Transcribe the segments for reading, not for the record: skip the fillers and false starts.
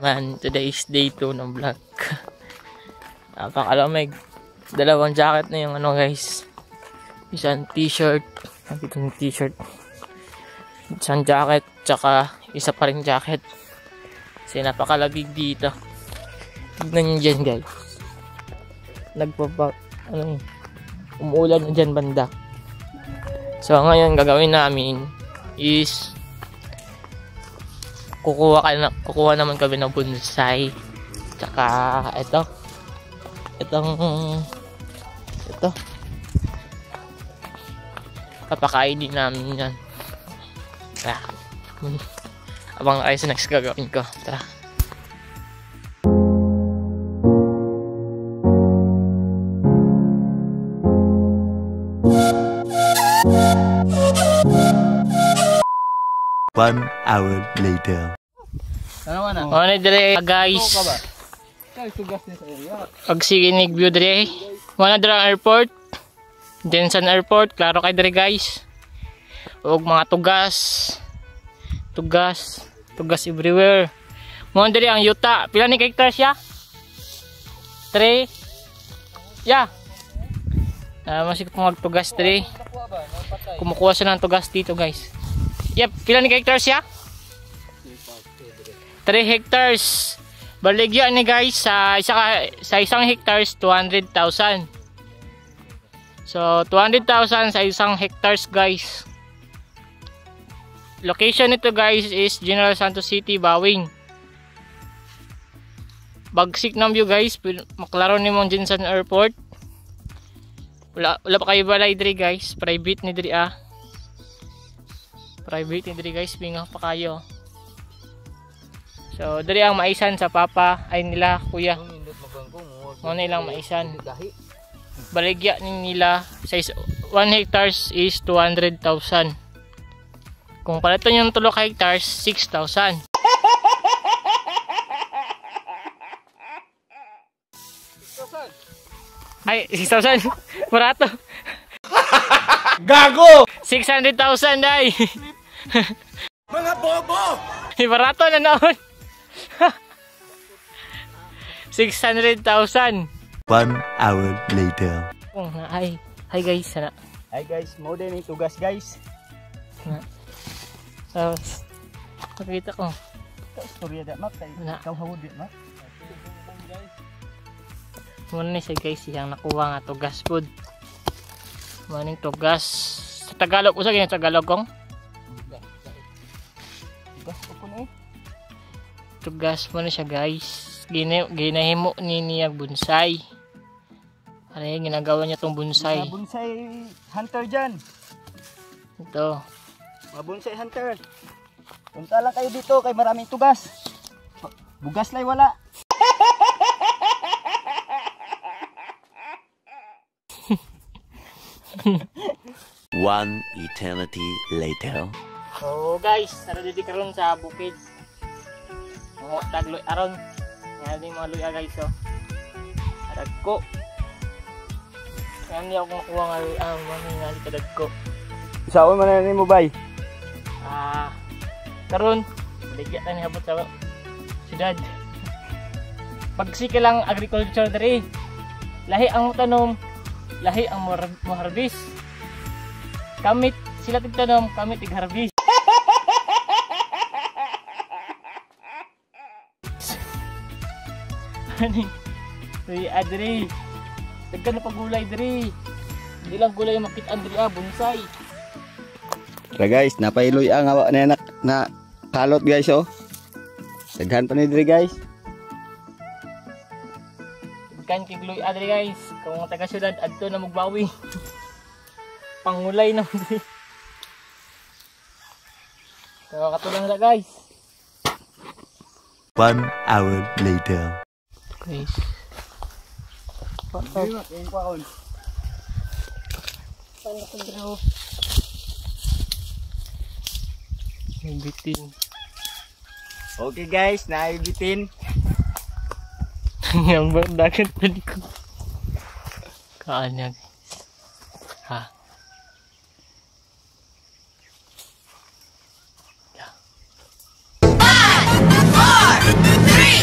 Man, today is day 2 ng vlog. Napakalamig. Dalawang jacket na yung ano guys. Isang t-shirt. Itong t-shirt. Isang jacket. Tsaka isa pa rin jacket. Kasi napakalamig dito. Tignan nyo dyan guys. Umuulan na dyan banda. So ngayon gagawin namin is kukuha naman kami ng bonsai. Tsaka ito papakainin namin yan. Tara, abang kayo sa next gagawin ko. Tara. One hour later. Ano dire guys? Pagsiginig view dire. Wala dire airport. Jensen Airport, klaro kay dire guys. Ug mga tugas everywhere. Mo dire ang yuta. Pila ni hectares ya? 3. Ya. Masig ko magtugas dire. Kumukuha siya ng tugas dito guys. Yep, pila ni hectares ya? 3 hectares. Baligya ni guys sa isang hectares 200,000. So 200,000 sa isang hectares guys. Location nito guys is General Santos City, Bawing. Bagsik ng view guys, maklaro ni mong Jensen Airport. Wala pa kayo balay diri guys, private ni diri ah. Private ni diri guys, bingaw pa kayo. So diri ang maisan sa papa ay nila kuya. Mo nilang maisan. Baligya nila sa 1 hectares is 200,000. Kung palitan yung 3 hectares 6,000. Ay 6,000 barato. Gago! 600,000 day. Mga bobo! Barato na noon. 600,000. 1 hour later. Hi guys, sana. Hi guys, mo din yung tugas guys. Nakita ko. Istorya da map tayo. Ikaw hawod di map. Muna ni siya guys, yung nakuha nga tugas food. Maning tugas. Sa Tagalog, usa ganyan Tagalog kong? Tugas ko po na eh. Tugas mo na siya guys. Ginahimo niya bonsai. Ano yung ginagawa niya tong bonsai? Mga bonsai hunter dyan. Ito. Mga bonsai hunter. Punta lang kayo dito kay maraming tugas. Bugas lang wala. One eternity later. So guys, naradidi karon sa bukid. Mga tagloy aron. Nga din mga luya guys oh. Kadagko. Yan niya akong makuha nga mga kadagko. Saan man na mo bay? Karon, baligya ta ni habot sa syudad. Pagsika lang agriculture diri. Lahi ang tanom, lahi ang mo harvest. Kamit sila tigtanom, kamit tig-harvest. Ani? Uy, adri. Daghan na pagulay diri. Hindi lang gulay ang makita diri bonsai. Tara guys, napailoy ang awa na na kalot guys oh. Daghan pa ni diri guys. Daghan kigloy adri guys. Kung taga syudad adto na magbawi. Pangulay na diri. So katulang na guys. 1 hour later. Guys. Bitin. Okay guys, naibitin. Yang berdagan tadi ko. Kaanya guys. Ha. Ya. 5, 4, 3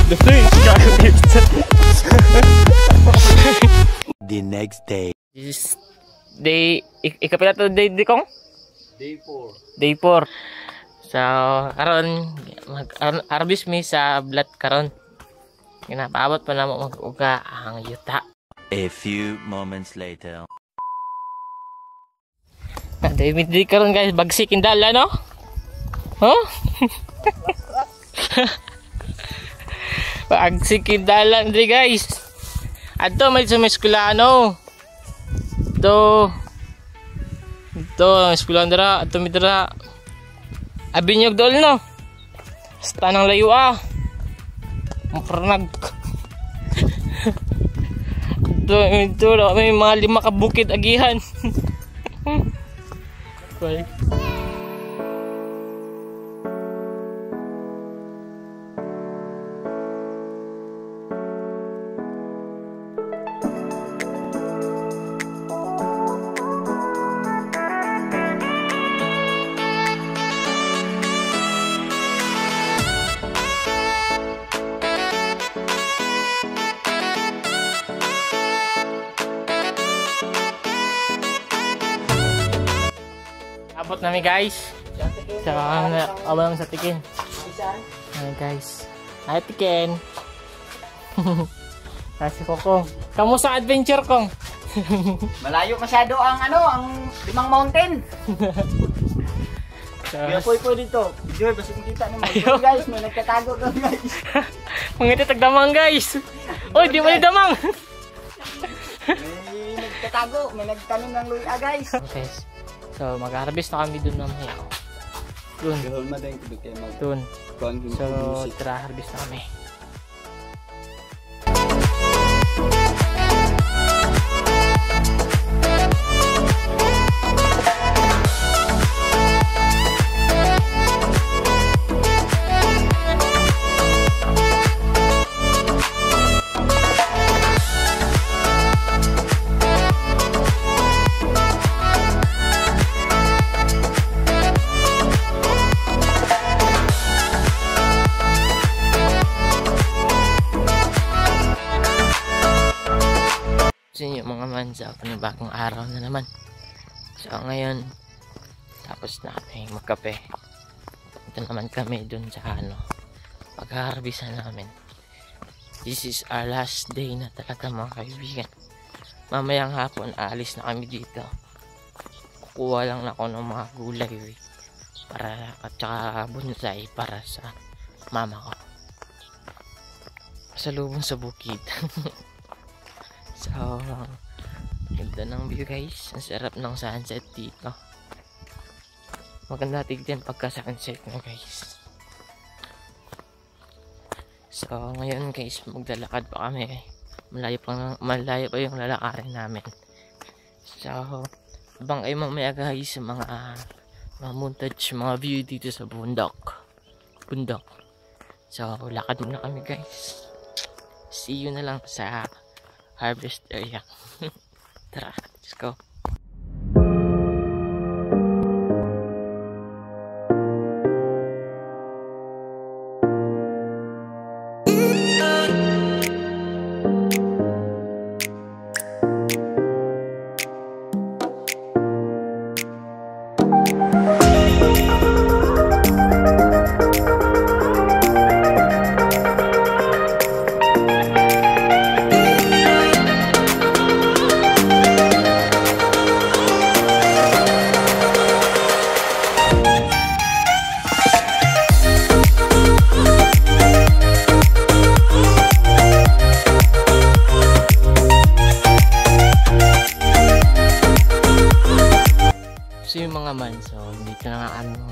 The next day. This day, ikapila to day kong? Day 4. Day 4. So, karon mag-harvest mi sa blat karon. Ginapaabot pa na mo mag-uga ang yuta. A few moments later. David di karon guys, bagsik indala no? Huh? Bagsik indala ndi guys. Adto may sa eskwelano. Do eskwelahan dira, adto mi dira. Abinyog dol no. Sta nang layo ah. Mapranag. Ito may mga 5 ka bukid agihan. Bye. Abot namin guys. So, abang sa tikin. Ayan guys. Ay tikin. Kasi Kokong. Kamusta adventure Kong? Malayo masyado ang ang 5 mountain. Kaya po dito. Joy, basta makita ni mo. Guys, may nagtatago doon guys. Mga tagdamang guys. Oy, di mo ni damang. May nagtatago, may nagtanim ng luya guys. Okay. So, mag-harvest na kami dun mamaya. Dun. Gahol ma din kay mag. Dun. Kuan So, tara, harvest na kami. Sa inyo mga mansa, panibagong araw na naman. So ngayon, tapos na kami magkape. Ito naman kami dun sa pag-harvest namin. This is our last day na talaga mga kaibigan. Mamayang hapon, aalis na kami dito. Kukuha lang ako ng mga gulay at saka bonsai para sa mama ko. Pasalubong sa bukid. So, ganda ng view guys. Ang sarap ng sunset dito. Maganda tignan pagka sunset na guys. So, ngayon guys, maglalakad pa kami. Malayo pa yung lalakarin namin. So, abang kayo mamaya guys sa mga montage, mga view dito sa bundok. So, lakad muna kami guys. See you na lang sa harvest area. Tara, let's go. So dito na nga kami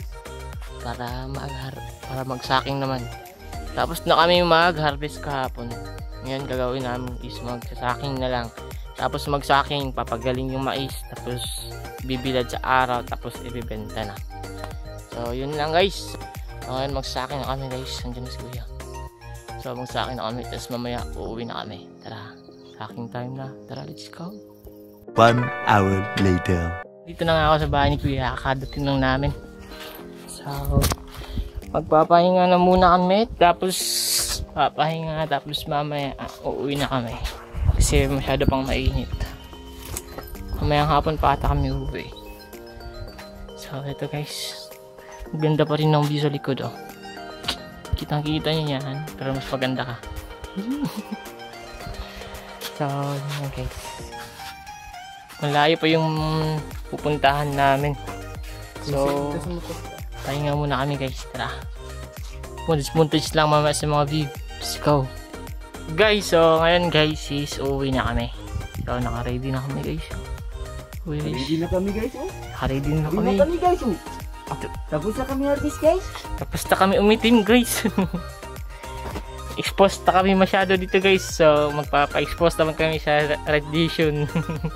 para magsaking naman. Tapos na kami mag-harvest kahapon. Ngayon gagawin namin is magsasaking na lang. Tapos magsaking, papagaling yung mais, tapos bibilad sa araw, tapos ibibenta na. So yun lang guys. Ngayon magsaking na kami guys. Nandiyan si kuya. So magsaking na kami, tapos mamaya uuwi na kami. Tara, saking time na. Tara, let's go. 1 hour later. Dito na nga ako sa bahay ni kuya, kakadating lang namin. So magpapahinga na muna kami, tapos papahinga, tapos mamaya uuwi na kami kasi masyado pang mainit. Mamayang hapon pa ata kami uuwi. So ito guys, ganda pa rin ng view sa likod oh. Kitang kita nyo yan, pero mas maganda ka. So yun guys, malayo pa yung pupuntahan namin. So pahinga muna kami guys, tara. Muntage lang mamaya sa mga view. Let's go guys. So ngayon guys is uuwi na kami. So naka-ready na kami guys. Ready na kami guys oh. Naka-ready na Ready kami. na kami guys oh. Tapos na kami harvest guys. Tapos na kami umitim guys. Exposed na kami masyado dito guys. So magpapa-expose naman kami sa radiation.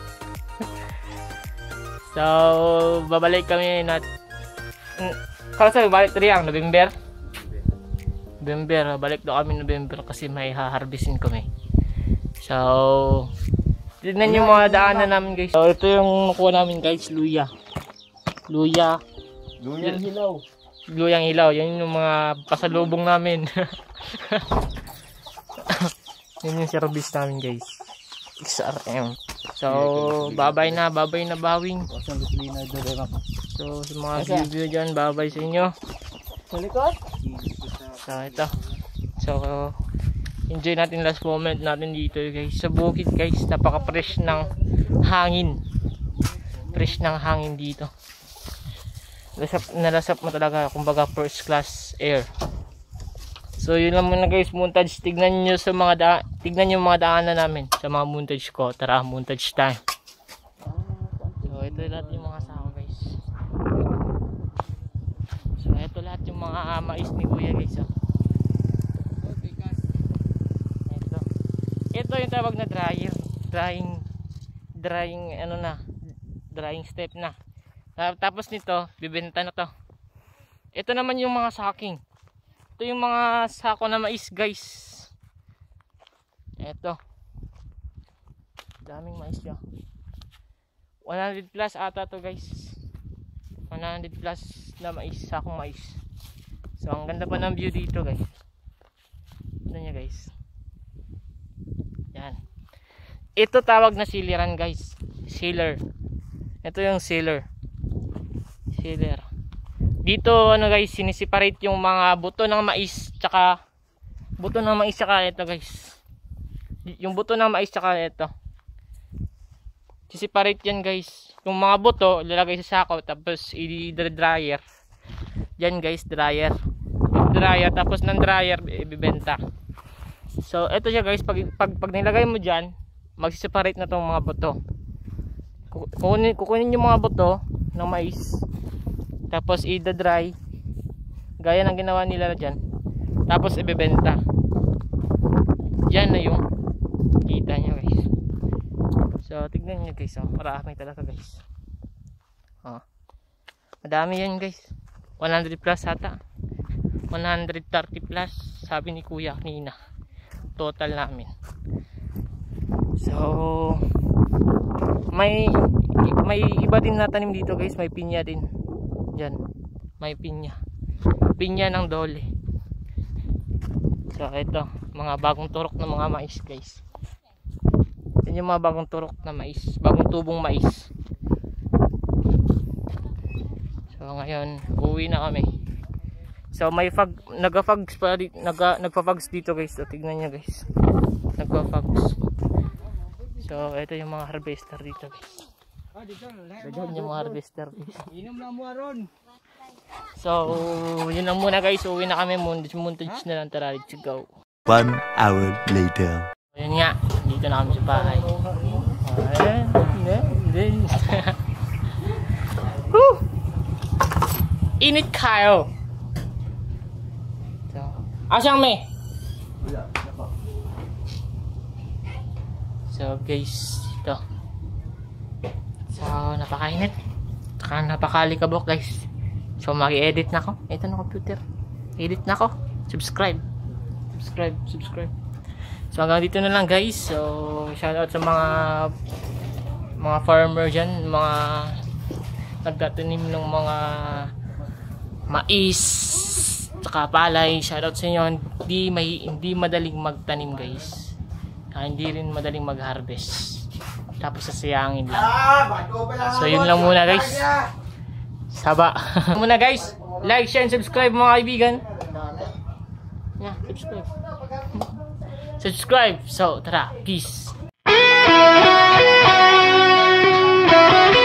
So babalik kami na kala sabi balik riyang November. Balik daw kami November kasi may ha-harvestin kami. So tignan yung mga daanan namin guys. So ito yung nakuha namin guys, luya Luyang hilaw. Yan yung mga pasalubong namin. Yan yung service namin guys, XRM. So babay na bawing. So sa mga review dyan, babay sa inyo. Sa likod. So ito, so enjoy natin last moment natin dito guys sa bukid guys. Napaka fresh ng hangin, dito. Nalasap mo talaga, kumbaga first class air. So yun lang muna guys, montage. Tignan nyo yung mga daanan namin sa mga montage ko. Tara, montage time. So ito lahat yung mga kasama guys. So ito lahat yung mga mais ni kuya guys oh. Ito yung tawag na drying step na. Tapos nito bibenta na to. Ito naman yung mga saking. Ito yung mga sako na mais guys. Ito, daming mais dyan. 100 plus ata to guys. 100 plus na mais, sakong mais. So ang ganda pa ng view dito guys. Tignan nyo guys. Yan. Ito tawag na siliran guys. Sealer. Ito yung sealer. Dito ano guys, siniseparate yung mga buto ng mais tsaka ito guys. Yung buto ng mais tsaka ito. Siseparate yan guys. Yung mga buto ilalagay sa sako tapos i-dryer. Yan guys, dryer. Tapos ng dryer ibebenta. So ito siya guys, pag nilagay mo diyan, magsiseparate na tong mga buto. Kukunin yung mga buto ng mais. Tapos i-dry. Gaya ng ginawa nila diyan. Tapos ibebenta. Yan na yung kita nyo guys. So tignan nyo guys, marami talaga guys. Madami yan guys. 100 plus ata. 130 plus sabi ni kuya kanina. Total namin. So may iba din natanim dito guys. May pinya din. Yan. May pinya ng dole. So ito, mga bagong turok na mga mais guys. Yan yung mga bagong turok na mais, bagong tubong mais. So ngayon uwi na kami. So may nagpa-fags dito guys. So tignan nyo guys, nagpa-fags. So ito yung mga harvester dito guys. Yan yung mga harvester guys. So yun lang muna guys, uwi na kami. Montage na lang, tara, let's go. 1 hour later. Ayun nga, dito na kami sa bahay. Init kayo. So, asyang me. So guys, ito. So napakainit. Napakalikabok guys. So mag-edit na ako. Ito na computer. Edit na ako. Subscribe. So hanggang dito na lang guys. So shoutout sa mga farmer dyan, mga nagtatanim ng mga mais, Tsaka palay, shoutout sa inyo. Hindi madaling magtanim guys. Hindi rin madaling mag-harvest. Tapos sasayangin lang. So yun lang muna guys. Saba. Muna guys. Like, share, and subscribe mga kaibigan. Yeah, subscribe. Subscribe. So tara, peace.